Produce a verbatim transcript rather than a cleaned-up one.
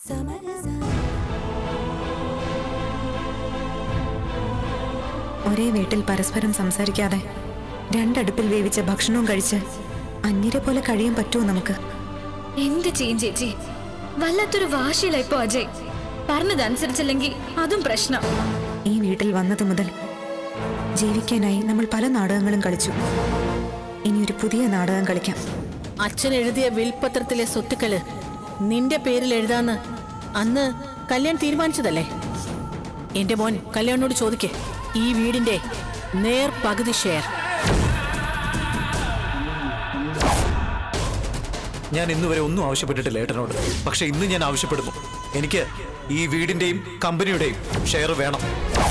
ഒരേ വീട്ടിൽ പരസ്പരം സംസാരിക്കാതെ രണ്ടടുപ്പിൽ വേവിച്ച ഭക്ഷണവും കഴിച്ച് അന്യരെ പോലെ കഴിയാൻ പറ്റുമോ നമുക്ക്? എന്ത് ചെയ്യും ചേച്ചി? വല്ലാത്തൊരു വാശിയിലായിപ്പോ അജയ്. പറഞ്ഞതനുസരിച്ചില്ലെങ്കിൽ അതും പ്രശ്നം. ഈ വീട്ടിൽ വന്നത് മുതൽ ജീവിക്കാനായി നമ്മൾ പല നാടകങ്ങളും കളിച്ചു. ഇനി ഒരു പുതിയ നാടകം കളിക്കാം. അച്ഛൻ എഴുതിയ വിൽപത്രത്തിലെ സ്വത്തുക്കള് നിന്റെ പേരിൽ എഴുതാന്ന് അന്ന് കല്യാൺ തീരുമാനിച്ചതല്ലേ? എന്റെ മോൻ കല്യാണിനോട് ചോദിക്കേ, ഈ വീടിന്റെ നേർ പകുതി ഷെയർ. ഞാൻ ഇന്നുവരെ ഒന്നും ആവശ്യപ്പെട്ടിട്ടില്ല ഏട്ടനോട്. പക്ഷെ ഇന്ന് ഞാൻ ആവശ്യപ്പെടുന്നു. എനിക്ക് ഈ വീടിന്റെയും കമ്പനിയുടെയും ഷെയർ വേണം.